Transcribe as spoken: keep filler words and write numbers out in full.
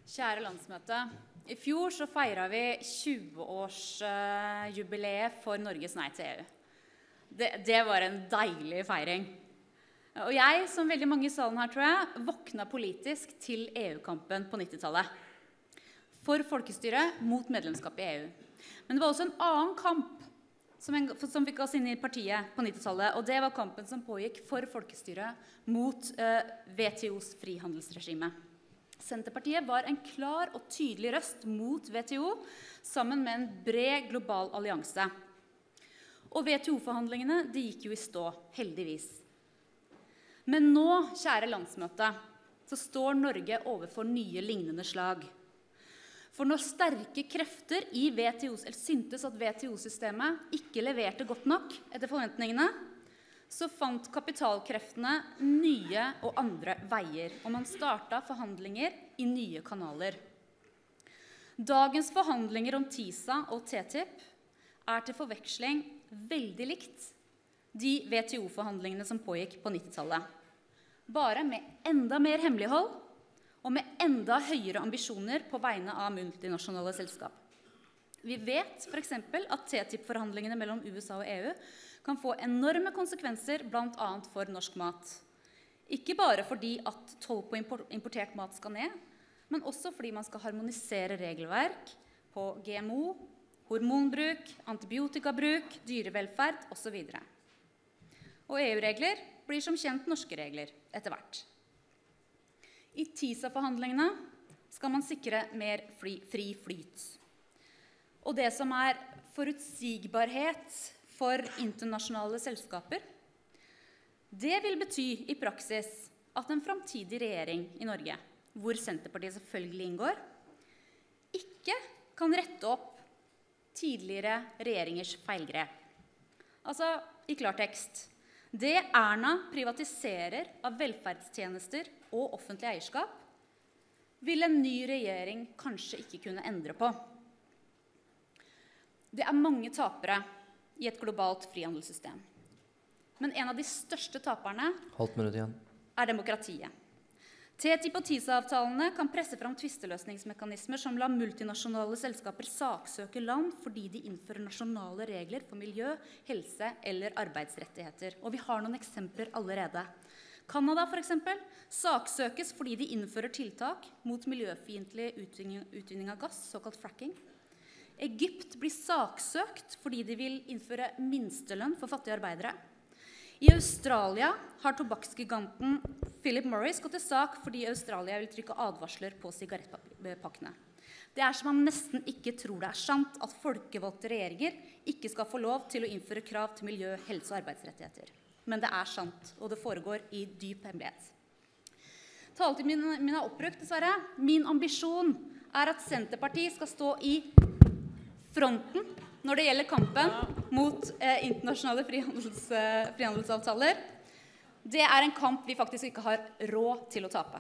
Kjære landsmøte, i fjor så feiret vi tjue-årsjubileet for Norges nei til E U. Det, det var en deilig feiring. Og jeg, som veldig mange i salen her, tror jeg, våknet politisk til E U-kampen på nittitallet. For folkestyre mot medlemskap i E U. Men det var også en annen kamp som, en, som fikk oss inn i partiet på nittitallet, og det var kampen som pågikk for folkestyre mot eh, W T O's frihandelsregime. Senterpartiet var en klar og tydelig røst mot W T O, sammen med en bred global allianse. Og W T O-forhandlingene de gikk jo i stå, heldigvis. Men nå, kjære landsmøte, så står Norge overfor nye lignende slag. For når sterke krefter i W T O, eller syntes at W T O-systemet ikke leverte godt nok etter forventningene, så fant kapitalkreftene nye og andre veier, og man startet forhandlinger i nye kanaler. Dagens forhandlinger om TISA og T T I P er til forveksling veldig likt de W T O-forhandlingene som pågikk på nittitallet. Bare med enda mer hemmelighold og med enda høyere ambisjoner på vegne av multinasjonale selskap. Vi vet for eksempel at T T I P-forhandlingene mellom U S A og E U kan få enorme konsekvenser, blant annet for norsk mat. Ikke bare fordi at toll på importert mat skal ned, men også fordi man skal harmonisere regelverk på G M O, hormonbruk, antibiotikabruk, dyrevelferd og så videre. Og E U-regler blir som kjent norske regler etter hvert. I TISA-forhandlingene skal man sikre mer fri, fri flyt. Og det som er forutsigbarhet for internasjonale selskaper, det vil bety i praksis at en framtidig regjering i Norge, hvor Senterpartiet selvfølgelig inngår, ikke kan rette opp tidligere regjeringers feilgrep. Altså, i klartekst, det Erna privatiserer av velferdstjenester og offentlig eierskap, vil en ny regjering kanskje ikke kunne endre på. Det er mange tapere i et globalt frihandelssystem. Men en av de største taperne er demokratiet. T T I P og TISA-avtalene kan presse fram tvisteløsningsmekanismer som lar multinasjonale selskaper saksøke land fordi de innfører nasjonale regler for miljø, helse eller arbeidsrettigheter. Og vi har noen eksempler allerede. Kanada for eksempel saksøkes fordi de innfører tiltak mot miljøfiendtlig utvinning, utvinning av gass, såkalt fracking. Egypt blir saksøkt fordi de vil innføre minstelønn for fattige arbeidere. I Australia har tobakksgiganten Philip Morris gått til sak fordi Australia vil trykke advarsler på sigarettpakkene. Det er som man nesten ikke tror det er sant at folkevalgte regjeringer ikke skal få lov til å innføre krav til miljø, helse og arbeidsrettigheter. Men det er sant, og det foregår i dyp hemmelighet. Taletiden min, min er oppbrukt, dessverre. Min ambisjon er at Senterpartiet skal stå i fronten når det gjelder kampen mot eh, internasjonale frihandels, eh, frihandelsavtaler. Det er en kamp vi faktisk ikke har råd til å tape.